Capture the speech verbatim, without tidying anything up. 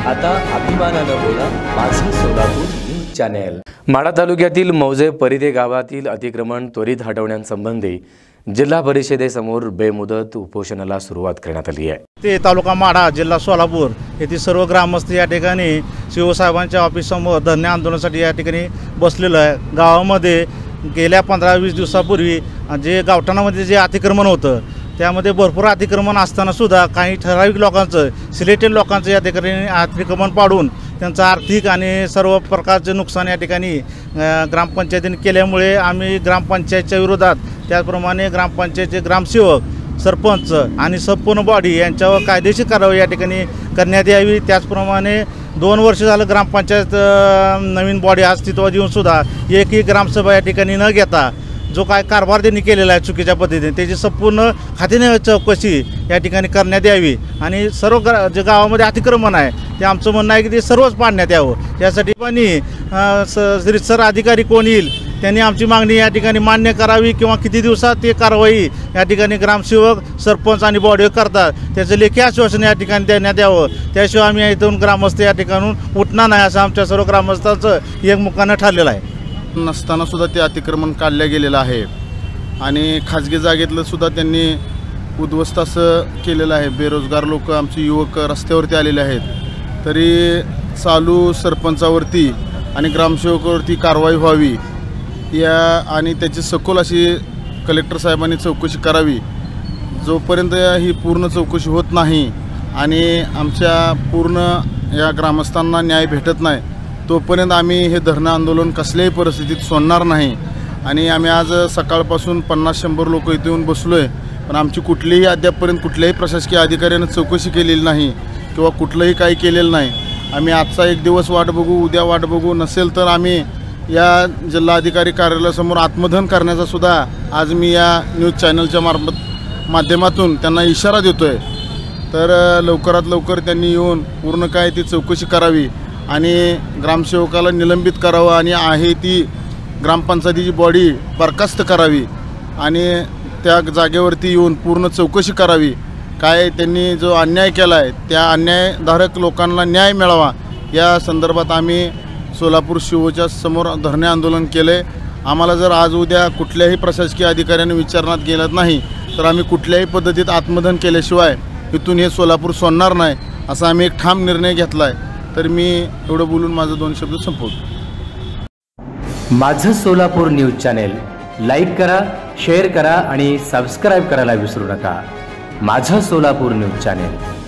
आता अभिमानानं बोला माझं सोलापूर न्यूज चॅनेल। माढा तालुक्यातील मौजे परिधे गावातील अतिक्रमण त्वरित हटवण्यासंबंधी जिल्हा परिषदेसमोर बेमुदत उपोषणाला सुरुवात करण्यात आली आहे। ते तालुका माढा जिल्हा सोलापूर येथील सर्व ग्रामस्थ या ठिकाणी शिवसाहेबांच्या ऑफिस समोर धरणे आंदोलनासाठी या ठिकाणी बसलेलं आहे। गावामध्ये गेल्या पंधरा वीस दिवसापूर्वी जे गावठाणामध्ये जे अतिक्रमण होतं त्यामध्ये भरपूर अतिक्रमण असताना सुद्धा काही ठराविक लोकांचं सिलेक्टेड लोकांचं या ठिकाणी अतिक्रमण पाडून त्यांचं आर्थिक आणि सर्व प्रकारचे नुकसान या ठिकाणी ग्रामपंचायतीने केल्यामुळे आम्ही ग्रामपंचायतच्या विरोधात त्याचप्रमाणे ग्रामपंचायतचे ग्रामसेवक सरपंच आणि संपूर्ण बॉडी यांच्यावर कायदेशीर कारवाई या ठिकाणी करण्यात यावी। त्याचप्रमाणे दोन वर्ष झालं ग्रामपंचायत नवीन बॉडी अस्तित्वात येऊन सुद्धा एकही ग्रामसभा या ठिकाणी न घेता जो काय कारभार त्यांनी केलेला आहे चुकीच्या पद्धतीने त्याची संपूर्ण खात्याने चौकशी या ठिकाणी करण्यात यावी आणि सर्व गा जे गावामध्ये अतिक्रमण आहे ते आमचं म्हणणं आहे की ते सर्वच पाडण्यात यावं। यासाठी पण रितसर अधिकारी कोण येईल त्यांनी आमची मागणी या ठिकाणी मान्य करावी किंवा किती दिवसात ते कारवाई या ठिकाणी ग्रामसेवक सरपंच आणि बॉडी करतात त्याचं लेखी आश्वासन या ठिकाणी देण्यात यावं। त्याशिवाय आम्ही इथून ग्रामस्थ या ठिकाणून उठणार नाही असं आमच्या सर्व ग्रामस्थांचं एकमुखानं ठरलेलं आहे। नसताना सुद्धा ते अतिक्रमण काढलं गेलेलं आहे आणि खाजगी जागेतलं सुद्धा त्यांनी उद्ध्वस्त असं केलेलं आहे। बेरोजगार लोक आमचे युवक रस्त्यावरती आलेले आहेत तरी चालू सरपंचावरती आणि ग्रामसेवकावरती कारवाई व्हावी या आणि त्याची सखोल अशी कलेक्टर साहेबांनी चौकशी करावी। जोपर्यंत ही पूर्ण चौकशी होत नाही आणि आमच्या पूर्ण या ग्रामस्थांना न्याय भेटत नाही तोपर्यंत आम्ही हे धरणं आंदोलन कसल्याही परिस्थितीत सोडणार नाही। आणि आम्ही आज सकाळपासून पन्नास शंभर लोक इथे येऊन बसलो आहे पण आमची कुठलीही अद्यापपर्यंत कुठल्याही प्रशासकीय अधिकाऱ्यानं चौकशी केलेली नाही किंवा कुठलंही काही केलेलं नाही। आम्ही आजचा एक दिवस वाट बघू उद्या वाट बघू नसेल तर आम्ही या जिल्हाधिकारी कार्यालयासमोर आत्मदहन करण्याचा सुद्धा आज मी या न्यूज चॅनलच्या मार्फत माध्यमातून त्यांना इशारा देतो आहे। तर लवकरात लवकर त्यांनी येऊन पूर्ण काय ती चौकशी करावी आणि ग्रामसेवकाला निलंबित करावं आणि आहे ती ग्रामपंचायतीची बॉडी बरखास्त करावी आणि त्या जागेवरती येऊन पूर्ण चौकशी करावी। काय त्यांनी जो अन्याय केला आहे त्या अन्यायधारक लोकांना न्याय मिळावा या संदर्भात आम्ही सोलापूर शिवच्या समोर धरणे आंदोलन केलं आहे। आम्हाला जर आज उद्या कुठल्याही प्रशासकीय अधिकाऱ्याने विचारण्यात गेलं नाही तर आम्ही कुठल्याही पद्धतीत आत्मदहन केल्याशिवाय इथून हे सोलापूर सोडणार नाही असा आम्ही एक ठाम निर्णय घेतला आहे। तर मी एवढं बोलून माझं दोन शब्द संपवतो। माझं सोलापूर न्यूज चॅनेल लाईक करा, शेअर करा आणि सबस्क्राईब करायला विसरू नका। माझं सोलापूर न्यूज चॅनेल।